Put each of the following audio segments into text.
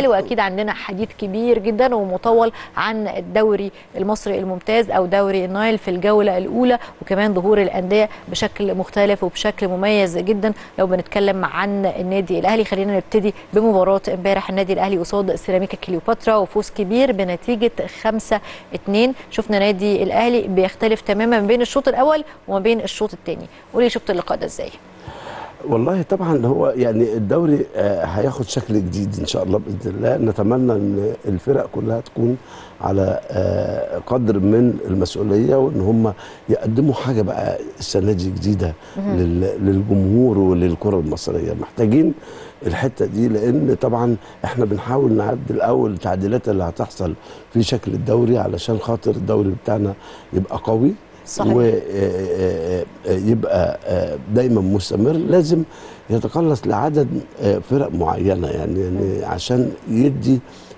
الحالي، واكيد عندنا حديث كبير جدا ومطول عن الدوري المصري الممتاز او دوري النايل في الجوله الاولى، وكمان ظهور الانديه بشكل مختلف وبشكل مميز جدا. لو بنتكلم عن النادي الاهلي، خلينا نبتدي بمباراه امبارح النادي الاهلي قصاد سيراميكا كليوباترا، وفوز كبير بنتيجه 5-2. شفنا نادي الاهلي بيختلف تماما بين الشوط الاول وما بين الشوط الثاني. قولي شفت اللقاء ده ازاي؟ والله طبعا هو يعني الدوري هياخد شكل جديد ان شاء الله باذن الله. نتمنى ان الفرق كلها تكون على قدر من المسؤوليه، وان هم يقدموا حاجه بقى السنه دي جديده للجمهور وللكره المصريه. محتاجين الحته دي، لان طبعا احنا بنحاول نعدل اول التعديلات اللي هتحصل في شكل الدوري علشان خاطر الدوري بتاعنا يبقى قوي صحيح، ويبقى دايما مستمر. لازم يتقلص لعدد فرق معينه، يعني عشان يدي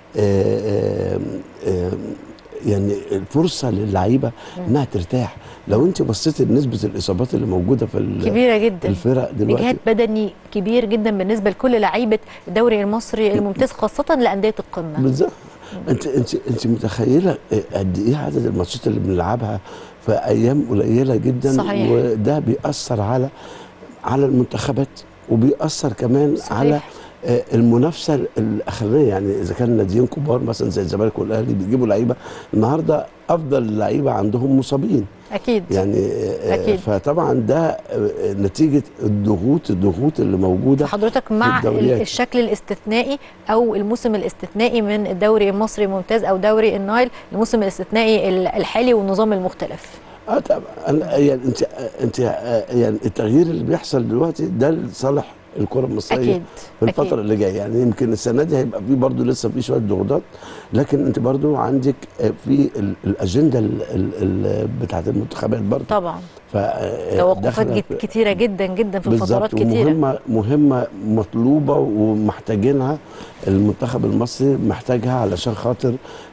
يعني الفرصه للعيبه انها ترتاح. لو انت بصيتي لنسبه الاصابات اللي موجوده في كبيره جدا، الفرق دلوقتي، اجهاد بدني كبير جدا بالنسبه لكل لعيبه الدوري المصري الممتاز، خاصه لانديه القمه. بالظبط. انت متخيله قد ايه عدد الماتشات اللي بنلعبها في ايام قليله جدا؟ صحيح. وده بيأثر على المنتخبات، وبيأثر كمان صحيح على المنافسه الاخرانيه. يعني اذا كان ناديين كبار مثلا زي الزمالك والاهلي بيجيبوا لعيبه، النهارده افضل اللعيبه عندهم مصابين اكيد يعني أكيد. فطبعا ده نتيجه الضغوط اللي موجوده. حضرتك مع الشكل الاستثنائي او الموسم الاستثنائي من الدوري المصري الممتاز او دوري النايل، الموسم الاستثنائي الحالي والنظام المختلف؟ طبعا يعني انت يعني التغيير اللي بيحصل دلوقتي ده لصالح الكره المصريه أكيد. في الفتره أكيد. اللي جايه. يعني يمكن السنه دي هيبقى في برضه لسه في شويه ضغوطات، لكن انت برضه عندك في الاجنده بتاعت المنتخبات برضه طبعا توقفات كتيره جدا جدا في الفترات كتيره، مهمه مطلوبه ومحتاجينها. المنتخب المصري محتاجها علشان خاطر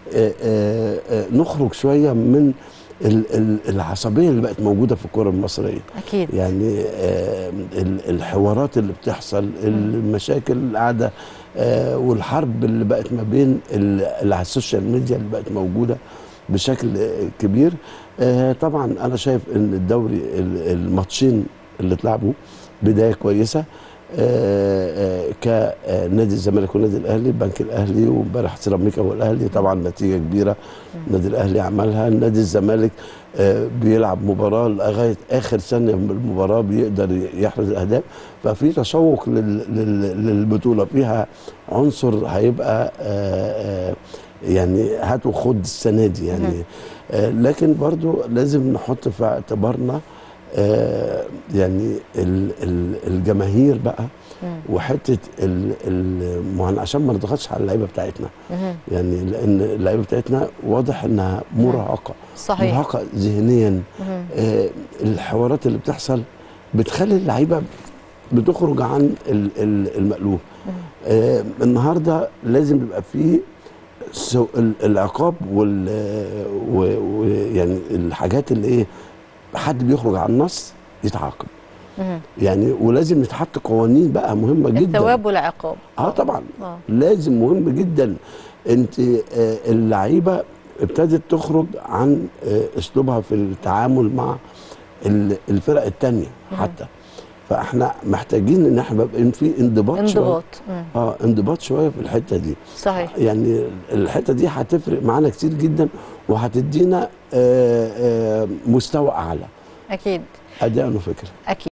نخرج شويه من العصبيه اللي بقت موجوده في الكره المصريه. اكيد يعني الحوارات اللي بتحصل، المشاكل اللي قاعده، والحرب اللي بقت ما بين اللي على السوشيال ميديا اللي بقت موجوده بشكل كبير. طبعا انا شايف ان الدوري الماتشين اللي اتلعبوا بدايه كويسه كنادي الزمالك والنادي الاهلي. البنك الاهلي وامبارح سيراميكا والاهلي، طبعا نتيجه كبيره النادي الاهلي عملها. النادي الزمالك بيلعب مباراه لغايه اخر ثانيه من المباراه بيقدر يحرز الاهداف، ففي تشوق للبطوله، فيها عنصر هيبقى يعني هات وخد السنه دي يعني. لكن برضو لازم نحط في اعتبارنا يعني الجماهير بقى، وحته عشان ما نضغطش على اللعيبه بتاعتنا. يعني لان اللعيبه بتاعتنا واضح انها مرهقه صحيح، مرهقه ذهنيا. الحوارات اللي بتحصل بتخلي اللعيبه بتخرج عن المألوف. النهارده لازم يبقى فيه العقاب ويعني الحاجات اللي ايه، حد بيخرج عن النص يتعاقب يعني. ولازم يتحط قوانين بقى مهمه جدا، الثواب والعقاب. طبعا لازم، مهم جدا. انت اللعيبه ابتدت تخرج عن اسلوبها في التعامل مع الفرق الثانيه حتى. فاحنا محتاجين ان احنا يبقى في انضباط شويه، انضباط شويه في الحته دي صحيح. يعني الحته دي هتفرق معانا كتير جدا، وهتدينا مستوى اعلى اكيد. ادي انا فكره. اكيد.